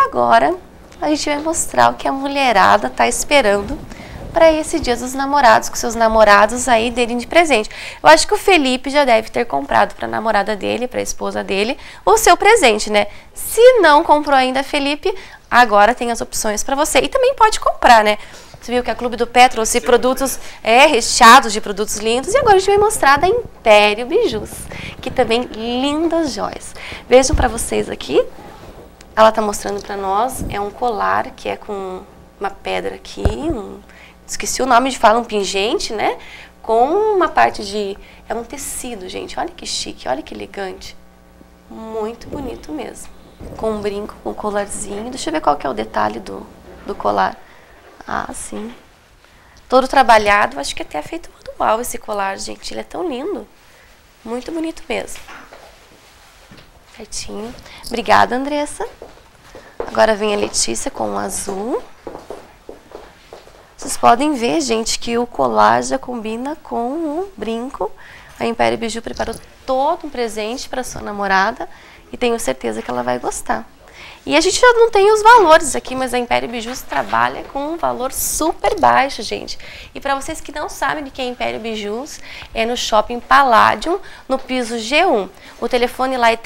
agora a gente vai mostrar o que a mulherada tá esperando para esse Dia dos Namorados, com seus namorados aí derem de presente. Eu acho que o Felipe já deve ter comprado para a namorada dele, para a esposa dele, o seu presente, né? Se não comprou ainda, Felipe, agora tem as opções para você. E também pode comprar, né? Você viu que a Clube do Pé trouxe produtos recheados de produtos lindos. E agora a gente vai mostrar da Império Bijus, que também lindas joias. Vejam para vocês aqui. Ela tá mostrando para nós, é um colar que é com uma pedra aqui, esqueci o nome de falar, um pingente, né? Com uma parte de... é um tecido, gente. Olha que chique, olha que elegante. Muito bonito mesmo. Com um brinco, com um colarzinho. Deixa eu ver qual que é o detalhe do colar. Ah, sim. Todo trabalhado, acho que até é feito manual esse colar, gente. Ele é tão lindo. Muito bonito mesmo. Certinho. Obrigada, Andressa. Agora vem a Letícia com o azul. Vocês podem ver, gente, que o colar já combina com o brinco. A Império Biju preparou todo um presente para sua namorada e tenho certeza que ela vai gostar. E a gente já não tem os valores aqui, mas a Império Bijus trabalha com um valor super baixo, gente. E para vocês que não sabem de que é Império Bijus, é no Shopping Palladium, no piso G1. O telefone lá é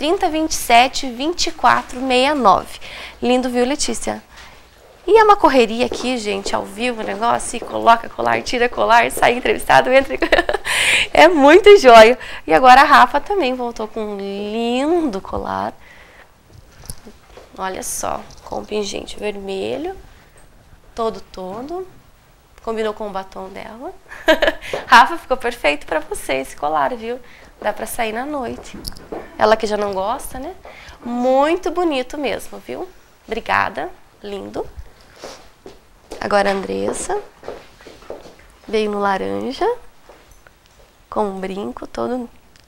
3027-2469. Lindo, viu, Letícia? E é uma correria aqui, gente, ao vivo o negócio, e coloca colar, tira colar, sai entrevistado, entra... É muito joia. E agora a Rafa também voltou com um lindo colar. Olha só, com um pingente vermelho, todo. Combinou com o batom dela. Rafa, ficou perfeito pra você esse colar, viu? Dá pra sair na noite. Ela que já não gosta, né? Muito bonito mesmo, viu? Obrigada, lindo. Agora a Andressa. Veio no laranja, com um brinco todo.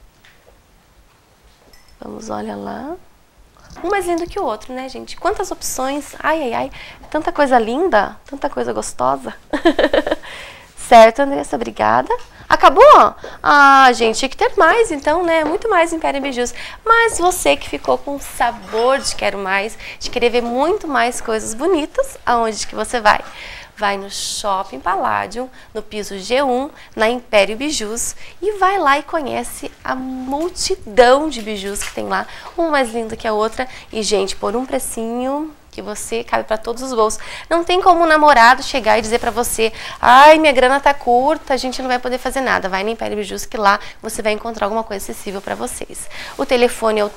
Vamos, olha lá. Um mais lindo que o outro, né, gente? Quantas opções. Ai, ai, ai. Tanta coisa linda, tanta coisa gostosa. Certo, Andressa, obrigada. Acabou? Ah, gente, tinha que ter mais, então, né? Muito mais Império Bijus. Mas você que ficou com sabor de quero mais, de querer ver muito mais coisas bonitas, aonde que você vai? Vai no Shopping Palladium, no piso G1, na Império Bijus, e vai lá e conhece a multidão de bijus que tem lá, um mais lindo que a outra, e gente, por um precinho que você cabe para todos os bolsos. Não tem como um namorado chegar e dizer para você: ai, minha grana tá curta, a gente não vai poder fazer nada. Vai na Império Bijus que lá você vai encontrar alguma coisa acessível para vocês. O telefone é o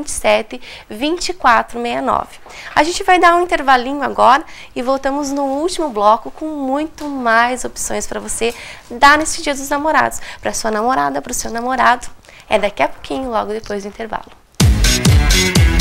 3027-2469. A gente vai dar um intervalinho agora e voltamos no último bloco com muito mais opções para você dar nesse Dia dos Namorados. Para sua namorada, para o seu namorado. É daqui a pouquinho, logo depois do intervalo.